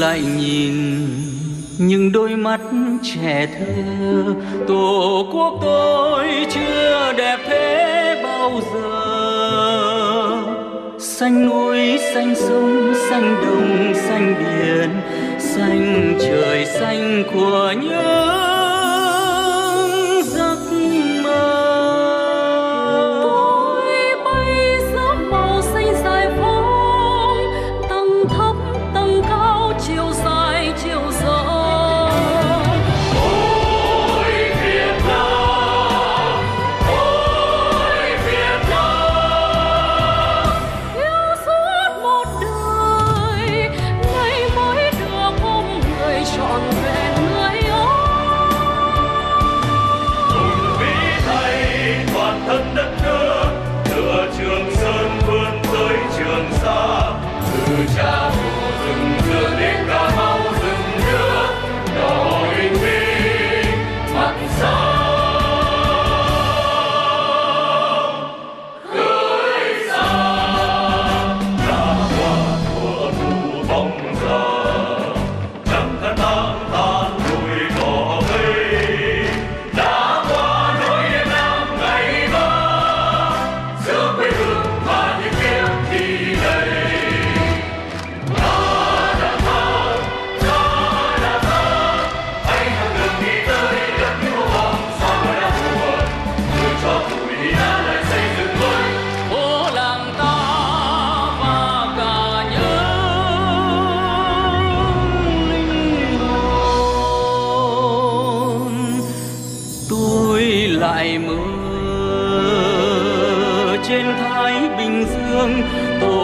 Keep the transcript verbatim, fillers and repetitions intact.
lại nhìn những đôi mắt trẻ thơ. Tổ quốc tôi chưa đẹp thế bao giờ. Xanh núi xanh sông xanh đồng xanh biển, xanh trời xanh của những giấc mơ. Tôi bay giữa màu xanh dài phong, tầng thấp tầng cao chiều dài chiều rộng. Ôi Việt Nam, ôi Việt Nam, Yêu suốt một đời, ngày mới được ôm người trọn vẹn người ơi. cùng vĩ thầy toàn thân đất nước, tựa Trường Sơn vươn tới Trường Sa, từ Cha Phù rừng dừa đến Cà Mau rừng nước, đỏ bình minh mặt sông khơi xa. Đã qua mùa thu bóng giờ, trăng khăn tang tan đùi cỏ cây. Đã qua nỗi đêm năm ngày mơ, giữa quê hương và những kiếp thi đầy. Ta đã thơ, ta đã thơ, hãy hàng đường đi tới đất yêu bóng sao mới đã buồn. Người cho tuổi đi đã lại xây dựng mới. Phố làng ta và cả những linh hồn. Tôi lại mơ trên Thái Bình Dương, tổ